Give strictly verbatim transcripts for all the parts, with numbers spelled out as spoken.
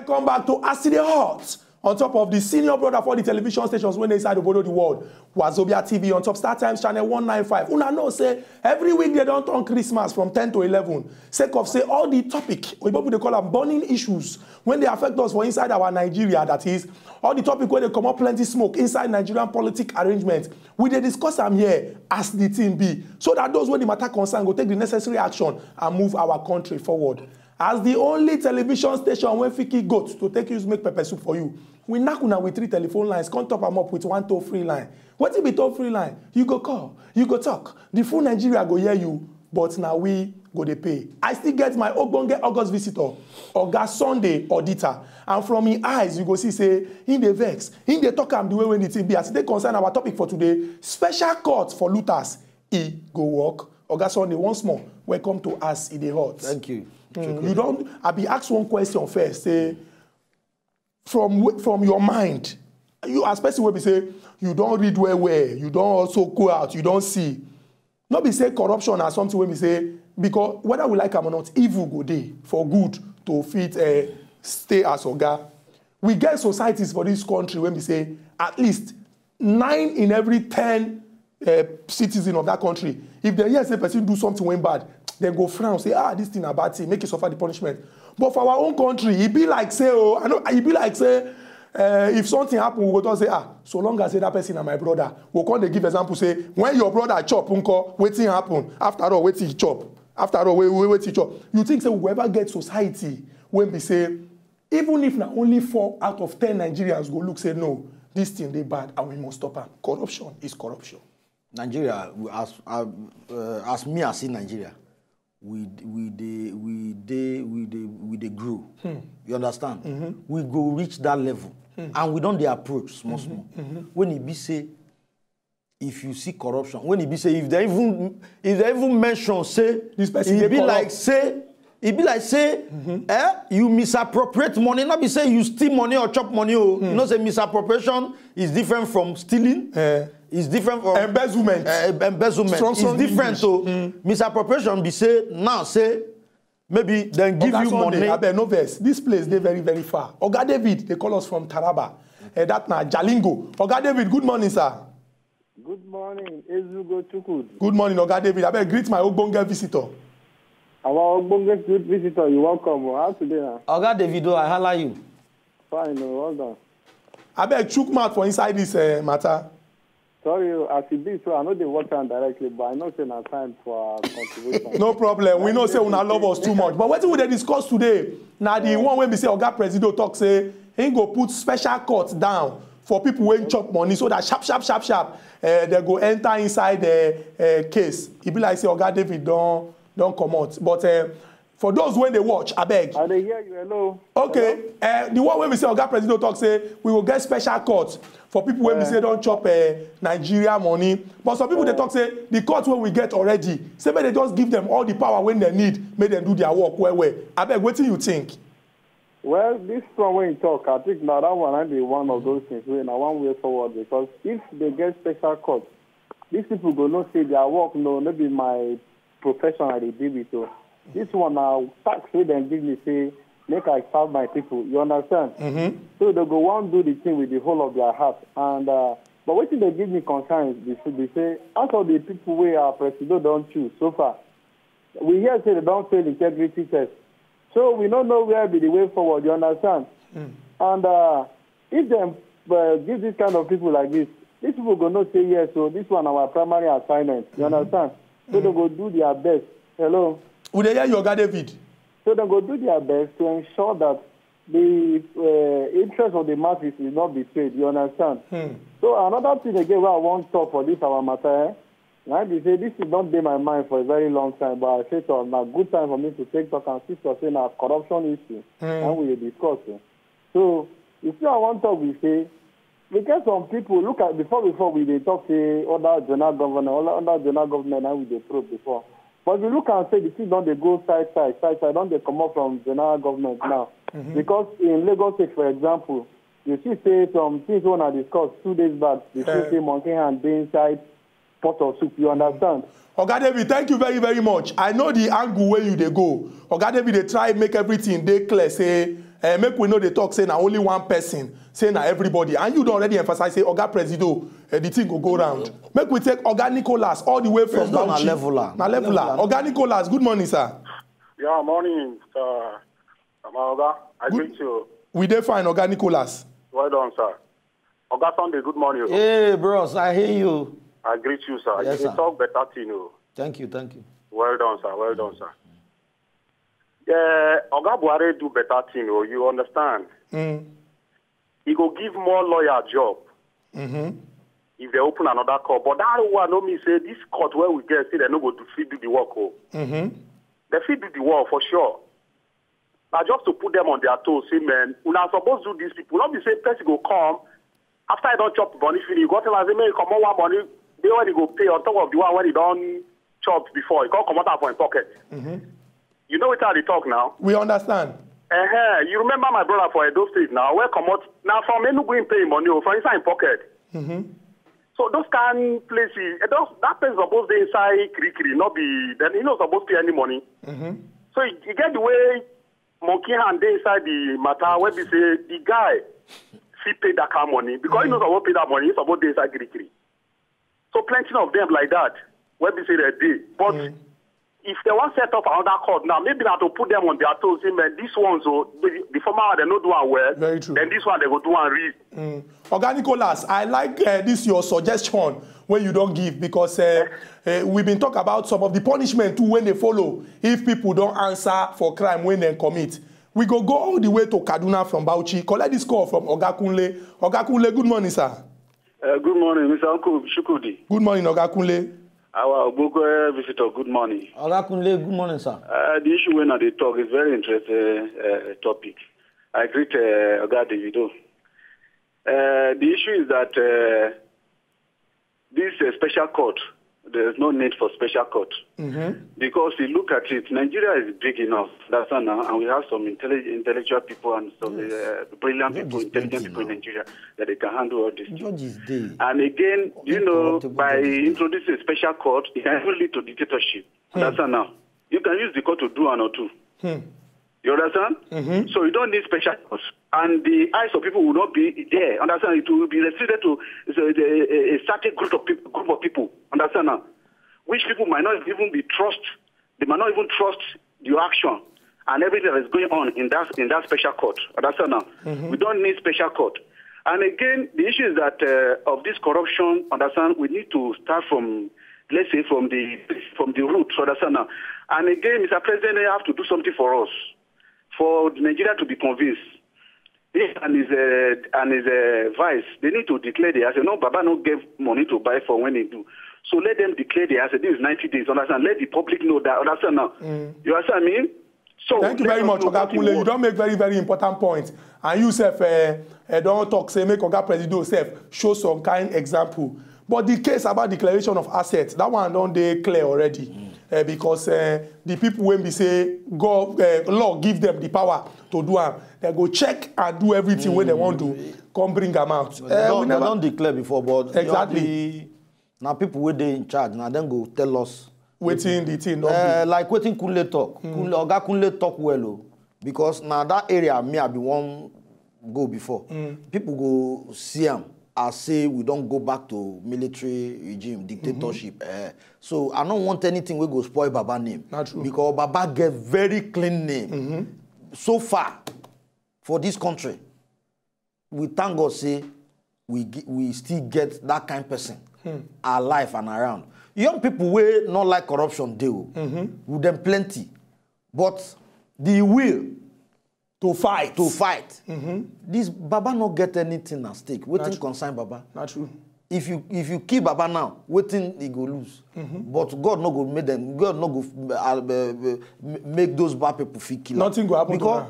Welcome back to A S E Dey Hot. On top of the senior brother for the television stations when they inside the border the world, Wazobia T V on top Star Times channel one ninety-five. Una know say every week they don't turn Christmas from ten to eleven. Sake of say all the topic, we people they call them burning issues when they affect us for inside our Nigeria. That is all the topic where they come up plenty smoke inside Nigerian politic arrangement. We they discuss them here as the team be, so that those when the matter concern go take the necessary action and move our country forward. As the only television station when Fiki goat to take use make pepper soup for you, we knack una with three telephone lines, come top them up with one toll free line. What if it toll free line? You go call, you go talk. The full Nigeria go hear you, but now we go they pay. I still get my Ogbonge August visitor, Oga Sunday Odita, and from his eyes you go see say in the vex, in the talk am the way when it be. As they concern our topic for today, special court for looters. E go work. Oga Sunday once more. Welcome to A S E Dey Hot. Thank you. Mm, you don't. I be asked one question first. Say from from your mind, you as person will be say you don't read well well. You don't also go out. You don't see. Not be say corruption or something when we say because whether we like am or not, evil go dey for good to fit uh, stay as Oga. We get societies for this country when we say at least nine in every ten uh, citizens of that country, if they hear say person do something when bad, then go frown, say, ah, this thing about thing, make it suffer the punishment. But for our own country, it be like, say, oh, I know, it be like, say, uh, if something happen, we go to say, ah, so long as say that person is my brother, we'll come to give example, say, when your brother chop, unko, waiting happen, after all, wait till he chop, after all, wait, wait, wait till he chop. You think, say, we'll ever get society when we say, even if now only four out of ten Nigerians go look, say, no, this thing, they bad, and we must stop it. Corruption is corruption. Nigeria, as, uh, as me, I see Nigeria, we we they we they we they we they grow. Hmm. You understand? Mm-hmm. We go reach that level, hmm. and we don't they approach small mm-hmm. small. Mm-hmm. When it be say, if you see corruption, when it be say, if they even if they even mention say, this person it be corrupt. Like say, it be like say, mm-hmm. eh, you misappropriate money. Not be say you steal money or chop money. Oh, hmm. you know say misappropriation is different from stealing. Uh. It's different from embezzlement. Uh, embezzlement. Strong, strong it's different. So mm. misappropriation be say now say maybe then give Oga you Sunday, money. Abe, no verse. This place they very very far. Oga David they call us from Taraba. Okay. Uh, that na Jalingo. Oga David, good morning, sir. Good morning, Ezugwu Chukwudi. Good morning, Oga David. I beg greet my Ogbonge visitor. Our Ogbonge good visitor, you welcome. How today now? Oga David, I holla you. Fine, no, well done. I beg chook mouth for inside this uh, matter. Sorry, as it be, so I know they work on directly, but I know say na time for our contribution. No problem. We know say una love us too much. But what we dey discuss today? Now the one when we say Oga Presido talk say he go put special court down for people when chop money so that sharp, sharp, sharp, sharp, uh, they go enter inside the uh, case. It be like say Oga David don't don't commot. But uh, for those when they watch, I beg. I dey hear you. Hello. Okay. Hello? Uh, the one when we say Oga Presido talk say we will get special court for people when uh, we say don't chop uh, Nigeria money. But some people uh, they talk say the court when we get already, say may they just give them all the power when they need, make them do their work well well. I beg, what do you think? Well, this one when you talk, I think now that one might be one of those things where now one way forward, because if they get special court, these people go not say their work, no, maybe my profession I they deal with. So this one now tax wey dem give me say make I serve my people. You understand? Mm-hmm. So they go one do the thing with the whole of their heart. And uh, but what they give me concern is they, they say out of the people where our president don't choose so far, we hear say they don't fail integrity test. So we don't know where be the way forward. You understand? Mm. And uh, if them uh, give this kind of people like this, these people go not say yes. So this one our primary assignment. You mm-hmm. understand? So mm-hmm. they go do their best. Hello. Would they hear you, Oga David? So they go do their best to ensure that the uh, interest of the masses will not be paid. You understand? Hmm. So another thing again where I want to talk for this our matter, right? They say this is not in my mind for a very long time, but I say so now good time for me to take talk and see saying a corruption issue hmm. and we discuss it. So you see, I want to talk. We say we get some people look at before before we they talk say other general government, other general government, and we they probe before. But you look and say the thing don't they go side side side side don't they come up from general government now? Mm-hmm. Because in Lagos State, for example, you see say some things when I discussed two days back, you see uh, say monkey hand be inside pot of soup. You understand? Oga David, thank you very very much. I know the angle where you they go. Oga David they try make everything they clear. Say uh, make we know they talk say na only one person, say na everybody, and you don't already emphasize say Oga Presido, uh, the thing go go round. Make we take Oga Nicholas all the way from Bauchi. Na leveler. Na leveler. Oga Nicholas, good morning, sir. Yeah, morning, sir. Oga, I greet you. We dey fine, Oga Nicholas. Well done, sir. Oga Sunday, good morning. Hey, bros, I hear you. I greet you, sir. Yes, you sir. talk better to you. Thank you, thank you. Well done, sir. Well done, sir. Yeah, Oga Buhari do better thing, oh, you understand? Mm. He go give more lawyer job Mm-hmm. if they open another court. But that one, no me say this court where we get, see they no go to fit do the work. Oh. Mm-hmm. They fit do the work for sure. Now just to put them on their toes, say, man, we are supposed to do these people. Not be say person go come after I don't chop money finish. You go tell us, say, man, come on one money. They when he go pay on top of the one when he don't chop before. He can't come out from his pocket. Mm-hmm. You know what how they talk now? We understand. Uh-huh. You remember my brother for Edo State now, where come out now from Enugu in pay money from inside in pocket. Mm-hmm. So those kind of places, eh, those, that place supposed to be inside Krikri, not be then he not supposed to pay any money. Mm-hmm. So you, you get the way monkey hand dey inside the matter where we say the guy he pay that kind of money because mm-hmm. he knows supposed to pay that money, he supposed to be inside Krikri. So plenty of them like that, where we say they dey. But mm-hmm. if they want to set up another court now, maybe they have to put them on their toes. Say, man, this one, so the, the former one, they not do one well. Very true. Then this one, they go do one read. Mm. Oga Nicholas, I like uh, this your suggestion when you don't give because uh, uh, we've been talking about some of the punishment too when they follow if people don't answer for crime when they commit. We go go all the way to Kaduna from Bauchi. Collect this call from Oga Kunle. Oga Kunle, good morning, sir. Uh, good morning, Mister Uncle Chukwudi. Good morning, Oga Kunle. Our Ogbonge visitor, good morning. Oga Kunle, good morning, sir. Uh, the issue when they talk is very interesting uh, topic. I greet uh, Oga Davido. Uh, the issue is that uh, this uh, special court, there is no need for special court. Mm-hmm. Because you look at it, Nigeria is big enough, that's now, and we have some intelligent, intellectual people and some yes. uh, brilliant Judge people, intelligent people now. In Nigeria that they can handle all this. And again, you know, by introducing a special court, it can even lead to dictatorship. Hmm. That's now. You can use the court to do one or two. Hmm. You understand? Mm-hmm. So you don't need special courts. And the eyes of people will not be there. Understand? It will be restricted to a, a, a certain group of people, group of people. Understand now? Which people might not even be trust. They might not even trust your action and everything that is going on in that in that special court. Understand now? Mm-hmm. We don't need special court. And again, the issue is that uh, of this corruption. Understand? We need to start from, let's say, from the from the roots. Understand now? And again, Mister President, they have to do something for us, for Nigeria to be convinced. He and his uh, and his uh, vice, they need to declare the asset. No, Baba no gave money to buy for when they do. So let them declare the asset. This is ninety days. Understand? Let the public know that. Understand now? Mm. You understand me? So thank you very much, Oga Kunle. You don't make very very important points, and you self uh, uh, don't talk say make Oga Presido self show some kind example. But the case about declaration of assets, that one don't they clear already. Mm. Uh, because uh, the people when we say go uh, law give them the power to do them, they go check and do everything mm. when they want to come bring them out. Well, they, uh, don't, never... they don't declare before, but exactly now people where they in charge now then go tell us waiting the thing. Uh, like waiting Kunle talk, mm. Kunle, Oga Kunle talk well oh, because now that area me I be one go before. Mm. People go see them. I say we don't go back to military regime, dictatorship. Mm-hmm. uh, so I don't want anything we go spoil Baba name. Not true. Because Baba get very clean name. Mm-hmm. So far, for this country, we thank God say we we still get that kind of person hmm. alive and around. Young people will not like corruption deal. Mm-hmm. With them plenty. But the will to fight. To fight. Mm-hmm. This Baba not get anything at stake. Waiting concern Baba. Not true. If you if you kill Baba now, waiting he go lose. Mm-hmm. But God not go make them. God not go uh, uh, make those bad people feel killed. Nothing go happen because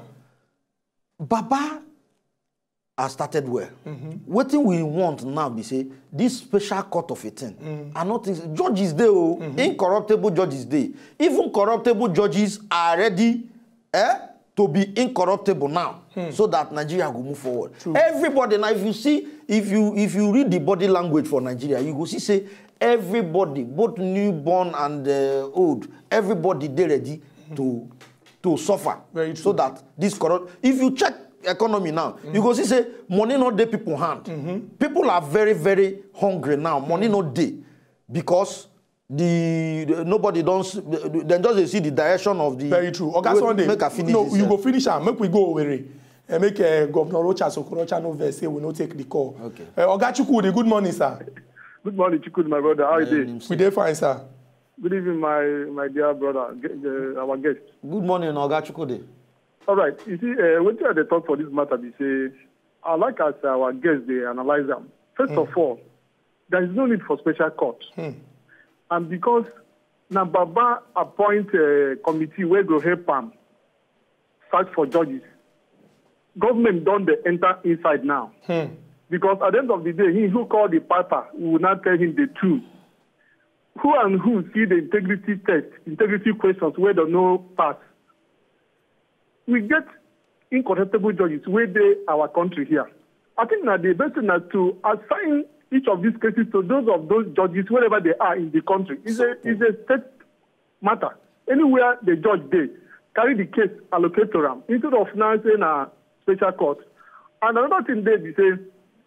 Baba has started well. Mm-hmm. Waiting we want now be say this special court of a thing. Mm-hmm. And not things. Judges there, oh, mm-hmm. incorruptible judges there. Even corruptible judges are ready. Eh? To be incorruptible now, hmm. so that Nigeria will move forward. True. Everybody now, if you see, if you if you read the body language for Nigeria, you go see say everybody, both newborn and uh, old, everybody they ready hmm. to to suffer. Very true. So that this corrupt. If you check economy now, mm-hmm. you go see say money not dey people hand. Mm-hmm. People are very very hungry now. Money mm-hmm. not dey because the, the nobody don't. Then just see the direction of the. Very true. Oga Sunday. Make a finish. No, this, you uh, go finish am. Make we go away. And make uh, Governor Rocha Sokorocha no vex say we no take the call. Okay. Uh, Oga Chukwudi, good morning, sir. Good morning, Chukwudi, my brother. How are you doing? We dey fine, sir. Good evening, my my dear brother, uh, our guest. Good morning, Oga Chukwudi. All right. You see, uh, when they talk for this matter, they say, I like as our guests, they analyze them. First mm. of all, there is no need for special court. Mm. And because Nababa appoint a committee where go help them search for judges, government don't they enter inside now. Mm. Because at the end of the day, he who called the piper will not tell him the truth. Who and who see the integrity test, integrity questions where they no pass. We get incontestable judges where they our country here. I think that the best thing is to assign each of these cases to those of those judges wherever they are in the country. It's a, it's a state matter. Anywhere the judge they carry the case, allocate to them instead of now saying a special court. And another thing they be say,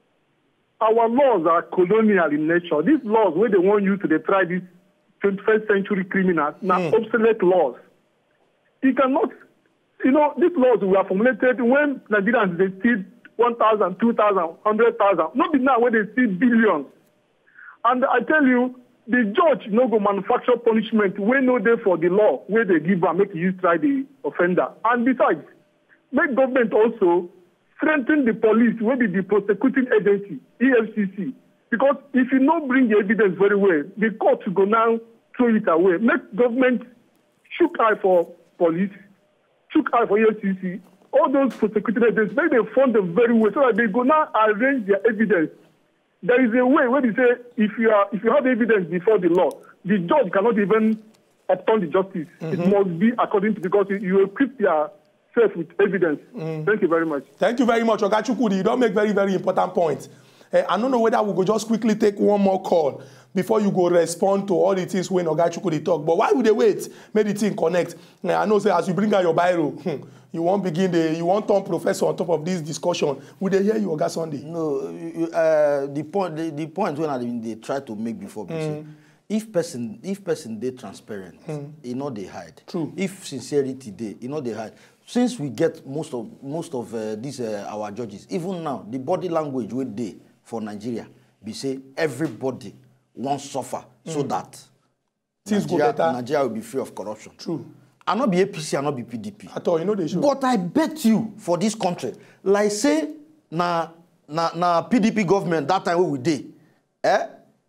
our laws are colonial in nature. These laws where they want you to they try these twenty-first century criminals, now mm. obsolete laws. You cannot. You know, these laws were formulated when Nigerians, they steal one thousand, two thousand, one hundred thousand. Not now when they steal billions. And I tell you, the judge no go manufacture punishment when no day for the law, where they give and make you try the offender. And besides, make government also strengthen the police, where be the prosecuting agency, E F C C. Because if you not bring the evidence very well, the court will go now throw it away. Make government shook eye for police, took out for E F C C, all those prosecuting agents, make them fund them very well so that they go now arrange their evidence. There is a way where they say if you are if you have evidence before the law, the judge cannot even upturn the justice. Mm-hmm. It must be according to because you equip yourself with evidence. Mm. Thank you very much. Thank you very much, Oga Chukwudi. You don't make very very important points. Uh, I don't know whether we go just quickly take one more call before you go respond to all the things when Oga Chukwudi talk. But why would they wait? Make the thing connect. Uh, I know say as you bring out your biro, you won't begin the you won't turn professor on top of this discussion. Would they hear you, Oga Sunday? No, uh, the point the, the point when I mean, they try to make before mm. say, if person if person they transparent, mm. you know they hide. True. If sincerity they, you know they hide. Since we get most of most of uh, these uh, our judges, even now the body language we they for Nigeria, we say everybody won't suffer mm. so that things Nigeria, go better. Nigeria will be free of corruption. True. I not be A P C, I not be P D P. At all, you know they should. But I bet you for this country, like say na na na P D P government that time we did, eh?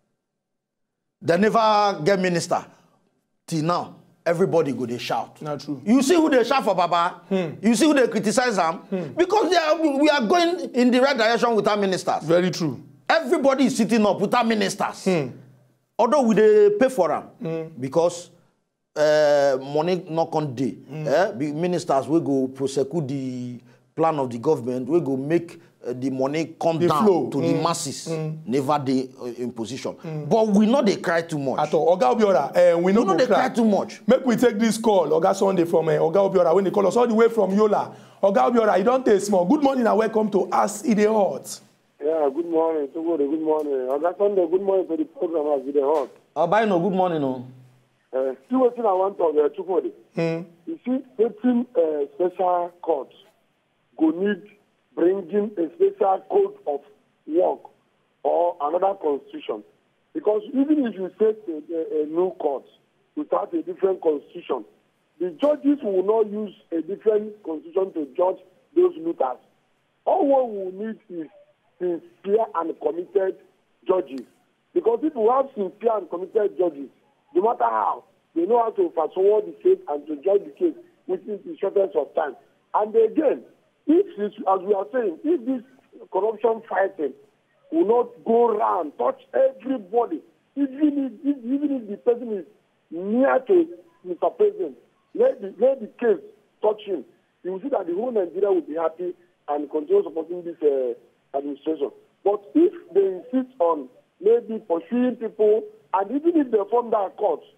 They never get minister till now. Everybody go they shout. Not true. You see who they shout for Baba? Hmm. You see who they criticize them? Hmm. Because they are, we are going in the right direction without ministers. Very true. Everybody is sitting up without ministers. Hmm. Although we they pay for them hmm. because uh, money not on day. Hmm. Eh? Ministers will go prosecute the plan of the government. We go make uh, the money come the down flow. to mm. the masses. Mm. Never they uh, in position. Mm. But we know they cry too much. At all. Oga Obiora, uh, we know, we know they cry. cry too much. Make we take this call, Oga Sunday from uh, Oga Obiora when they call us all the way from Yola. Oga Obiora, you don't take small. Good morning and welcome to A S E Dey Hot. Yeah, good morning. Good morning. Oga Sunday, good morning for the program A S E Dey Hot. Oba, no, good morning, no. Uh, still waiting I want to uh, Chukwudi. Hmm. You see, eighteen uh, special courts go need bringing a special code of work or another constitution. Because even if you set a, a, a new court without a different constitution, the judges will not use a different constitution to judge those looters. All what we need is sincere and committed judges. Because if we have sincere and committed judges, no matter how, they know how to fast forward the case and to judge the case within the shortest of time. And again, if this, as we are saying, if this corruption fighting will not go around, touch everybody, even if, even if the person is near to Mister President, let the, let the case touch him, you will see that the whole Nigeria will be happy and continue supporting this uh, administration. But if they insist on maybe pursuing people, and even if they form that court,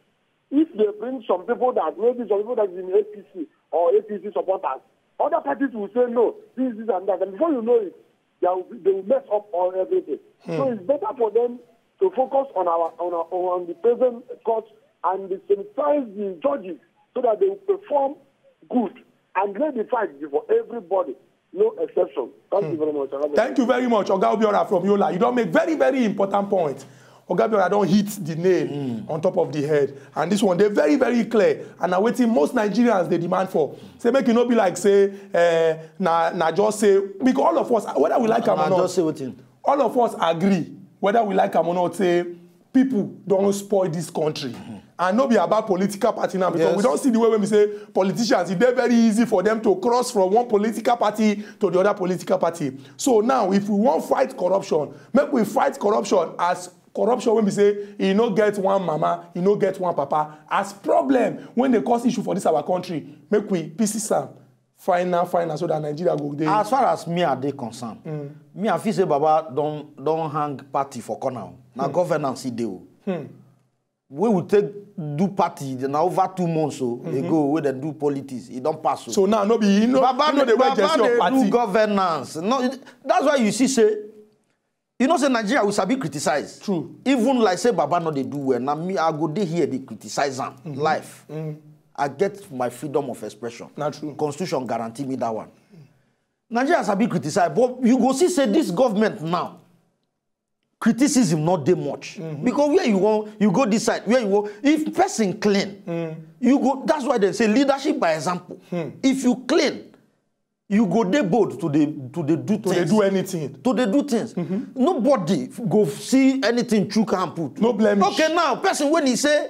if they bring some people that maybe some people that is in A P C or A P C supporters, other parties will say no, this, this, and that. And before you know it, they will, they will mess up on everything. Hmm. So it's better for them to focus on our on our, on the present court and sensitize the judges so that they will perform good and lay the fight before everybody. No exception. Thank hmm. you very much. Thank you very much, Oga Obiora from Yola. You don't make very, very important point. Oga Obiora don't hit the nail mm. on top of the head. And this one, they're very, very clear. And now waiting most Nigerians they demand for. Say, make it not be like, say, uh, na, na just say, because all of us, whether we like them or not, just say what in. all of us agree, whether we like them or not, say, people don't spoil this country. Mm-hmm. And not be about political party now, because yes. we don't see the way when we say politicians, it's very easy for them to cross from one political party to the other political party. So now, if we want to fight corruption, make we fight corruption as corruption when we say, you no get one mama, you no get one papa, as problem when they cause issue for this our country, make we pieces am, final, final, so that Nigeria go there. As far as me are they concerned, mm. me I feel say Baba don't, don't hang party for corner. Now mm. governance is there. Hmm. We will take do party now over two months so mm-hmm. ago where they do politics. It don't pass so. So now no be you know, Baba, you know the Baba they party. do governance. No, that's why you see say you know say Nigeria will be criticized. True. Even like say Baba no they do well. Now me I go there here they criticize them. Mm-hmm. Life. Mm-hmm. I get my freedom of expression. Not true. Constitution guarantee me that one. Mm-hmm. Nigeria has been criticized, but you go see say this government now. Criticism not that much mm-hmm. because where you want you go this side where you go if person clean mm. you go that's why they say leadership by example mm. if you clean you go dey bold to the to the do to things they do anything to they do things mm-hmm. Nobody go see anything chook and put no blemish. Okay now person when he say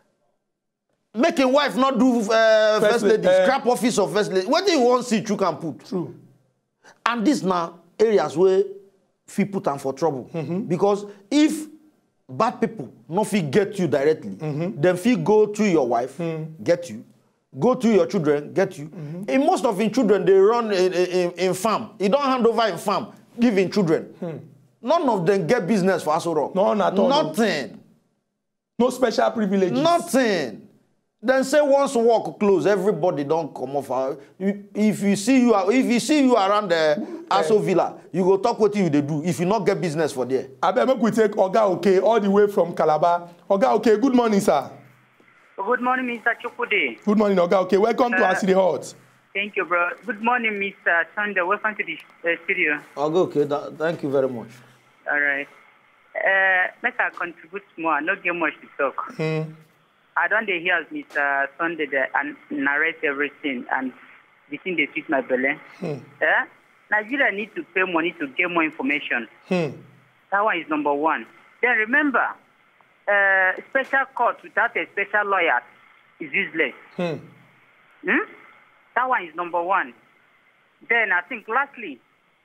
making wife not do uh, first, first lady uh, scrap office of first lady what do you want see chook and put true and this now areas where fee put them for trouble mm-hmm. because if bad people not fee get you directly, mm-hmm. then fee go to your wife, mm-hmm. get you, go to your children, get you. Mm-hmm. In most of in children they run in, in, in farm. You don't hand over in farm, give in children. Mm. None of them get business for Asoro. No, not all. Nothing. No special privileges. Nothing. Then say once work close, everybody don't come off. If you see you, if you see you around the Aso Villa, you go talk what you they do. If you not get business for there, I bet we take Oga Okay all the way from Calabar. Oga Okay, good morning, sir. Good morning, Mister Chukwudi. Good morning, Oga Okay. Welcome uh, to A S E Dey Hot. Thank you, bro. Good morning, Mister Sunday. Welcome to the uh, studio. Oga Okay, that, thank you very much. All right. Uh, let us contribute more. Not get much to talk. Hmm. I don't hear Mister Sunday there and narrate everything and the thing they treat my belly. Hmm. Yeah? Nigeria need to pay money to get more information. Hmm. That one is number one. Then remember, uh, special court without a special lawyer is useless. Hmm. Hmm? That one is number one. Then I think lastly,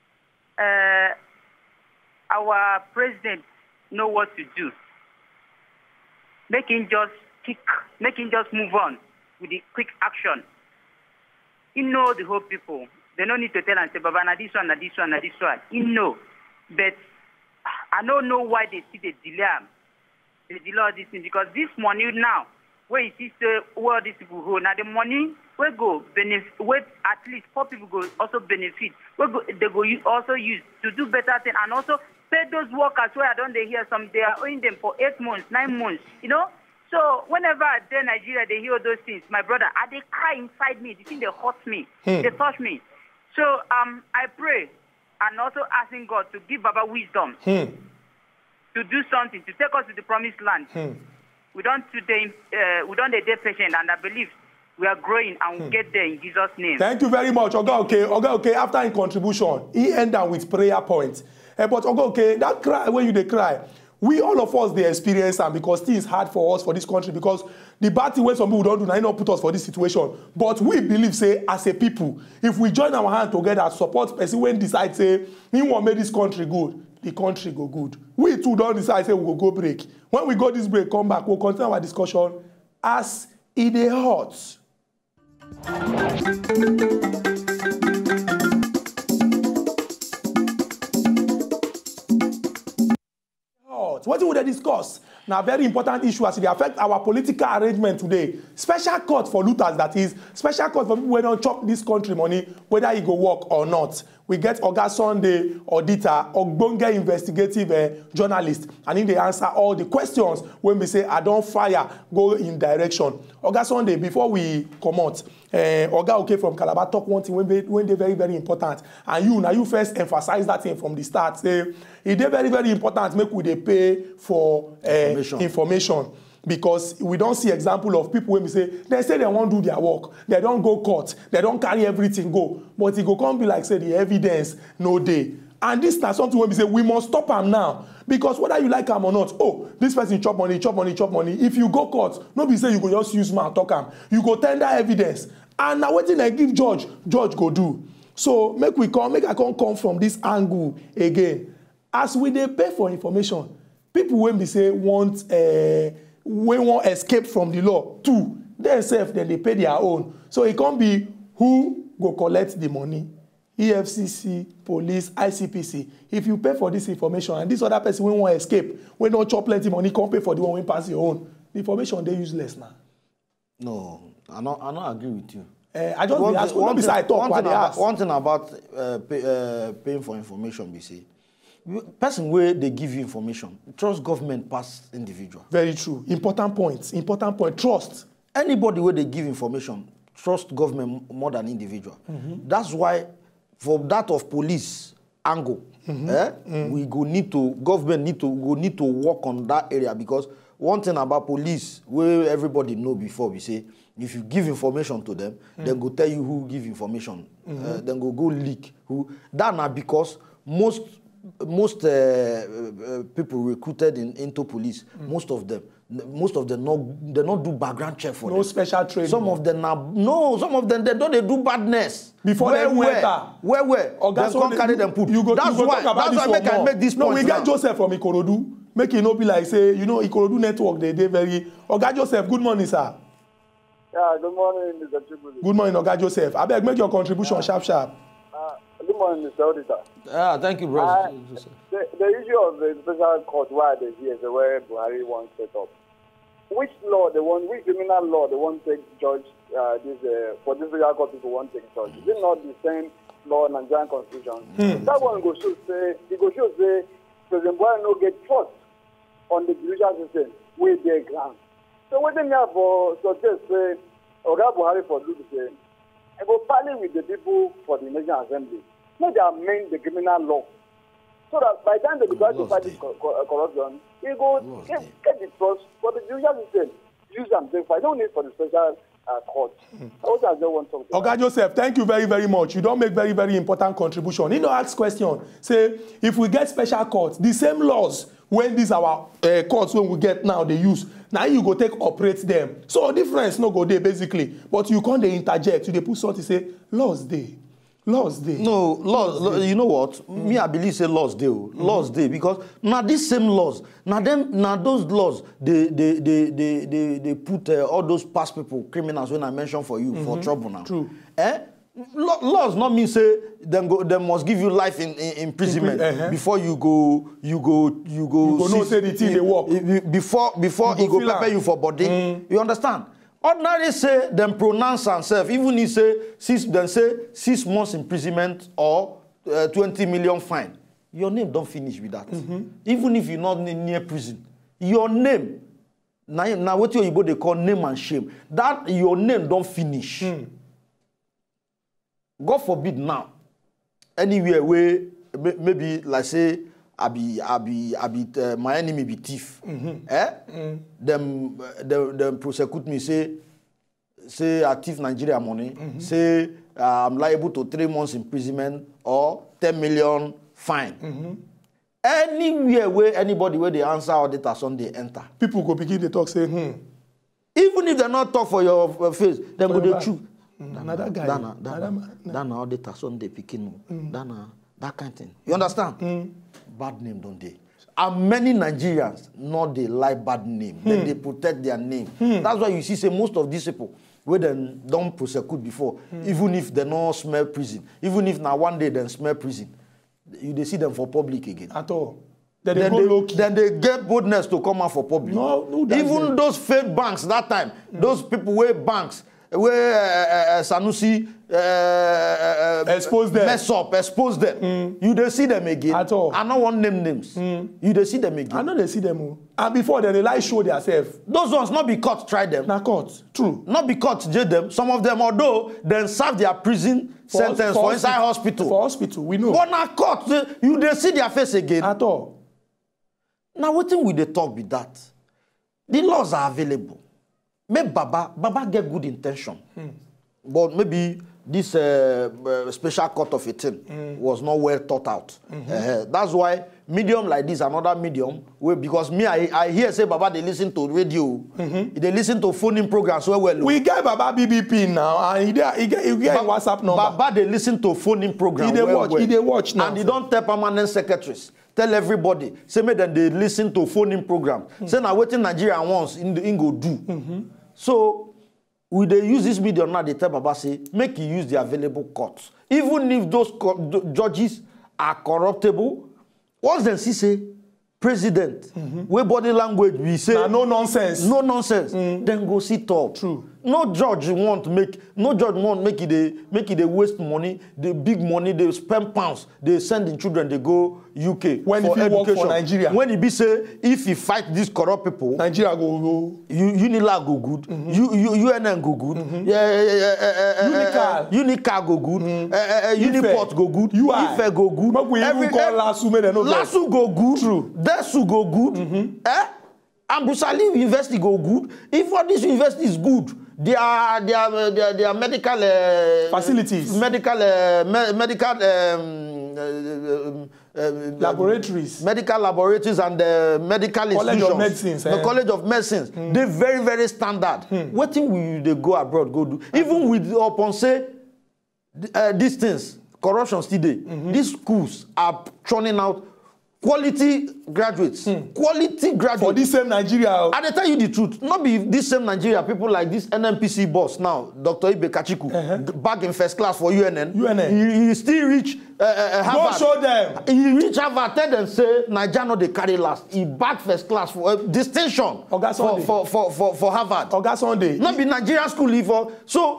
uh, our president know what to do. Make him just Kick, make him just move on with the quick action. You know the whole people. They don't need to tell and say, Baba, na this one, na this one, na this one. You know. But I don't know why they see the delay. They delay all this thing. Because this money now, where you see say, where these people go, now the money will go benefit, where at least four people go also benefit. Where go, they go use, also use to do better things and also pay those workers where I don't they hear some, they are owing them for eight months, nine months, you know. So whenever I tell Nigeria, they hear those things, my brother, I, they cry inside me. The thing they hurt me, hmm. they touch me. So um, I pray and also asking God to give Baba wisdom hmm. to do something to take us to the promised land. Hmm. We don't today, uh, we don't stay patient, and I believe we are growing and we'll hmm. get there in Jesus' name. Thank you very much, Oga Okay. Oga Okay, after his contribution, he ended with prayer points. Uh, but Oga Okay, that cry when you they cry. We, all of us, they experience them because things hard for us, for this country, because the bad thing when some people don't do, now not put us for this situation. But we believe, say, as a people, if we join our hand together, support person when decide, say, we want to make this country good, the country go good. We too don't decide, say, we will go break. When we go this break, come back, we'll continue our discussion as E Dey Hot. What would they discuss Now, very important issue as it affect our political arrangement today. Special court for looters, that is, special court for people who don't chop this country money, whether it go work or not. We get Oga Sunday Odita, Ogbonge Investigative uh, journalist, and in they answer all the questions when we say, I don't fire, go in direction. Oga Sunday, before we come out, uh, Oga okay from Calabar talk one thing when they, when they very, very important. And you, now you first emphasize that thing from the start. Say, it is very, very important, make we they pay for uh, information. information. Because we don't see example of people when we say, they say they won't do their work, they don't go court, they don't carry everything go. But it go come be like, say, the evidence, no day. And this is something when we say, we must stop them now. Because whether you like them or not, oh, this person chop money, chop money, chop money. If you go court, nobody say you go just use man talk them. You go tender evidence. And now what thing I give judge, judge go do. So make we come, make I come come from this angle again. As we they pay for information, people when we say want uh, we won't escape from the law too. Themselves, then they pay their own. So it can't be who go collect the money. E F C C, police, I C P C. If you pay for this information and this other person will won't escape, we don't chop plenty money, can't pay for the one we pass your own. The information they useless now. No, I don't, I don't agree with you. Uh, I just one, ask, one, thing, talk, one, thing about, one thing about uh, pay, uh, paying for information, we say, person where they give you information, trust government past individual. Very true. Important points. Important point. Trust. Anybody where they give information, trust government more than individual. Mm-hmm. That's why, for that of police angle, mm-hmm. eh, mm-hmm. we go need to government need to go need to work on that area, because one thing about police, where everybody know before, we say, if you give information to them, mm-hmm. then go tell you who give information, mm-hmm. uh, then go go leak who. That now because most. Most uh, uh, people recruited in, into police, mm. most of them, most of them, not, they don't do background check for no them. No special training. Some of them, are, no, some of them, they don't they do badness. Before where, they where, where, where, where, then come they, carry them put. You go, that's you go why, talk about that's this why make I make this no, point we get now. Joseph from Ikorodu, make it not be like, say, you know, Ikorodu network, they, they very, Oga Joseph, good morning, sir. Yeah, good morning, Mister Chukwudi. Good morning, Oga Joseph. I beg, make your contribution yeah. sharp, sharp. Uh, good morning, Mister Odita. Yeah, thank you, bro. Uh, the, the issue of the special court why they here is where Buhari wants set up. Which law they want, which criminal law they want to take judge uh, this uh, for this special court people want to take judge? Is it not the same law Nigerian constitution? Hmm. That one go show say it go show say President Buhari no get trust on the judicial system with their ground. So what they have for suggest say Oga Buhari for do the same. I go parley with the people for the National Assembly. Not they amend the criminal law. So that by the time they decide to fight this co co corruption, they go get, get the trust for the judicial system. Use them. I don't need for the special uh, court. Mm. Also, I don't want to talk Oga Joseph, thank you very, very much. You don't make very, very important contribution. You know, ask question. Say, if we get special courts, the same laws when these our uh, courts when we get now they use, now you go take operate them. So difference no go there basically. But you can't they interject. You they put something say laws there. Laws day. No, laws, laws day. You know what? Mm. Me, I believe say laws day. Mm. Laws day because now these same laws, now them, now those laws, they they they they they, they put uh, all those past people, criminals when I mentioned for you mm-hmm. for trouble now. True. Eh? Laws not mean say them go them must give you life in, in imprisonment Impri uh-huh. before you go you go you go. You go no say the thing they work before before he go prepare you for body. Mm. You understand? Ordinarily say them pronounce themselves, even if say six, then say six months imprisonment or uh, twenty million fine. Your name don't finish with that. Mm-hmm. Even if you're not near prison, your name now, now what you they call name and shame. That your name don't finish. Mm. God forbid now, anywhere where maybe like say. I be, I be, I be, uh, my enemy be thief. Mm-hmm. Eh? Mm. Them, uh, them, them prosecute me, say, say I thief Nigeria money, mm-hmm. say uh, I'm liable to three months imprisonment or ten million fine. Mm-hmm. Anywhere where anybody where they answer Odita Sunday enter. People go begin to talk, say, hmm. Even if they not talk for your uh, face, then go they choose. Mm. Another guy. Dana, Dana, Dana Odita Sunday picking. Dana, that kind of thing. You understand? Mm. Bad name, don't they? And many Nigerians, not they like bad name. Hmm. Then they protect their name. Hmm. That's why you see, say most of these people, where they don't prosecute before, hmm. even if they don't smell prison, even if now one day they smell prison, you they see them for public again. At all. Then they, then, go they, low-key. then they get boldness to come out for public. No, no, even it. those fake banks that time, mm. those people where banks, where uh, uh, Sanusi uh, uh, expose them, mess up, expose them. Mm. You don't see them again. At all. I don't want name names. Mm. You don't see them again. I know they see them. And before then, they like show themselves. Those ones not be caught, try them. Not caught. True. Not be caught, jail them. Some of them, although then serve their prison for sentence for, for inside hospital. For hospital, we know. But not caught. You they see their face again. At all. Now, what thing will they talk with that? The laws are available. Maybe Baba, Baba get good intention. Hmm. But maybe this uh, uh, special court of eighteen mm. was not well thought out. Mm-hmm. uh, that's why medium like this, another medium, where, because me, I, I hear say Baba, they listen to radio. Mm-hmm. They listen to phone-in programs. Well, well, we get Baba B B P now, and he get, he get, he get ba WhatsApp number. Baba, they listen to phone-in programs. He they well, watch, well. he they watch now. And they don't tell permanent secretaries. Tell everybody. Say me that they listen to phone-in program. Mm-hmm. Say now waiting Nigeria wants in the in go do. Mm-hmm. So we they use this medium now. They tell Baba say make you use the available courts, even if those judges are corruptible. Once they see say president, mm-hmm. where body language we say nah, no nonsense, no nonsense. Mm. Then go sit up. True. No judge want make no judge want make it they make it they waste money, the big money they spend pounds, they send the children they go U K when for if he education. Work for Nigeria. When he be say if he fight these corrupt people, Nigeria go go. Unila go good, mm-hmm. U, U, U N N go good, mm-hmm. yeah, yeah, yeah, uh, uh, Unical go good, mm-hmm. uh, uh, Uniport go good, U I Ife go good. But we even call Lasu me no Lasu go good, true. Desu go good, mm-hmm. eh? And Busali University go good. If all this university is good. Their their their, their medical uh, facilities, medical uh, me, medical um, uh, uh, laboratories, medical laboratories, and uh, medical College institutions. of Medicines, the eh? College of Medicines. Mm. They're very very standard. Mm. What thing will they go abroad go do? Even with upon say uh, these things, corruption still there. Mm-hmm. These schools are churning out quality graduates, hmm. quality graduates. For this same Nigeria. And I tell you the truth, not be this same Nigeria, people like this N N P C boss now, Doctor Ibe Kachiku, uh-huh. back in first class for U N N. U N N. He, he still reach uh, uh, Harvard. Go show them. He reach Harvard, tell them say, Nigeria no they carry last. He back first class for uh, distinction Oga Sunday. For, for, for, for, for Harvard. Oga Sunday. Not be Nigerian school for. So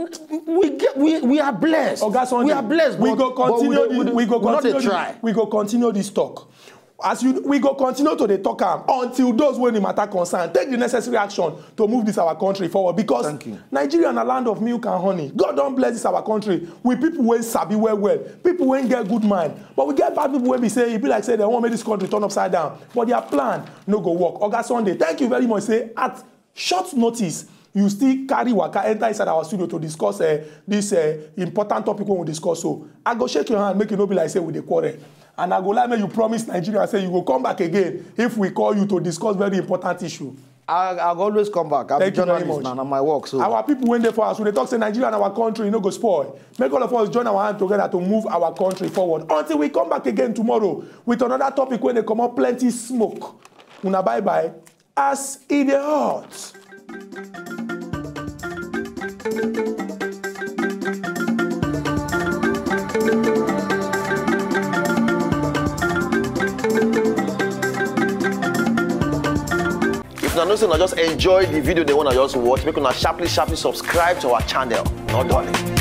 we get we, we are blessed. Oga Sunday. We are blessed. We but, go continue. But we, the, we, we go we continue. The, try. We go continue this talk. As you, we go continue to the talk am until those when the matter concern take the necessary action to move this our country forward, because Nigeria is a land of milk and honey. God don't bless this our country with people who sabi well well, people who get good mind, but we get bad people when we say it be like say they want make this country turn upside down, but their plan no go work. Oga Sunday, thank you very much. Say at short notice you still carry waka enter inside our studio to discuss uh, this uh, important topic when we discuss. So I go shake your hand, make you no be like say we dey quarrel. And I go like, you promise Nigeria, say you will come back again if we call you to discuss very important issue. I, I'll always come back. I'm Thank a journalist now, on my work. So. Our people went there for us. When they talk, say Nigeria and our country, you know, go spoil. Make all of us join our hand together to move our country forward. Until we come back again tomorrow with another topic when they come up plenty smoke. Una bye bye. As E Dey Hot. If you know say na just enjoy the video they want to just watch, make una sharply sharply subscribe to our channel. Not darling.